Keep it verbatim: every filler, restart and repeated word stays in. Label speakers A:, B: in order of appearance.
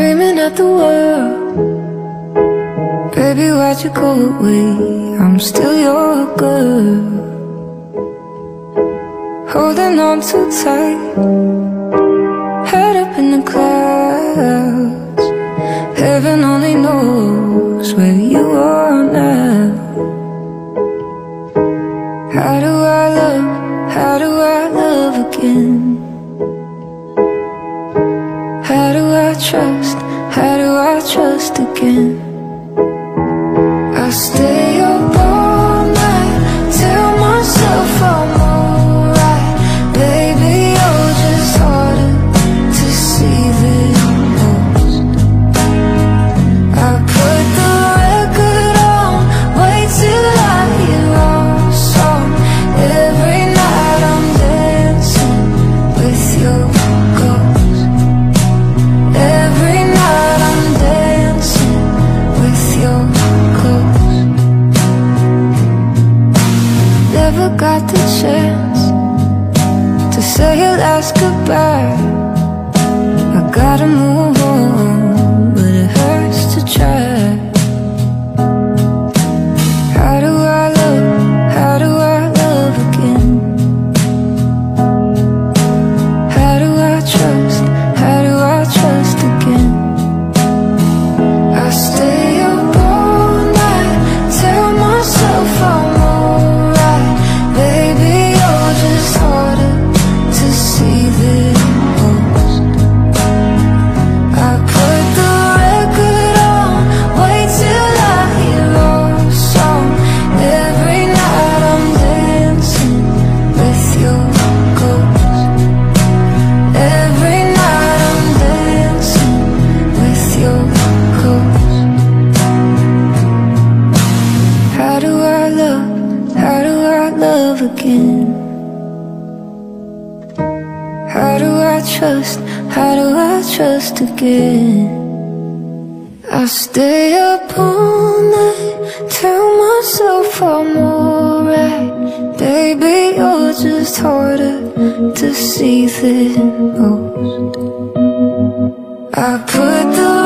A: screaming at the world. Baby, why'd you go away? I'm still your girl. Holding on too tight, head up in the clouds. Heaven only knows where you are now. How do I love, how do I love again? How do I trust, how do I trust again? I stay up all night, tell myself I'm alright. Baby, you're just harder to see than most. I put the record on, wait till I hear our song. Every night I'm dancing with your ghost. Every night I'm dancing with your ghost. Never got the chance to say your last goodbye. I gotta move on, but it hurts to try. How do I love, how do I love again? How do I trust, how do I trust again? I stay up all night, tell myself I'm alright. Baby, you're just harder to see than most. I put the record on, wait till I hear our song. Every night I'm dancing with your ghost. Every night I'm dancing with your ghost. How do I love, how do I love again? How do I trust, how do I trust again? I stay up all night, tell myself I'm alright. Baby, you're just harder to see than most. I put the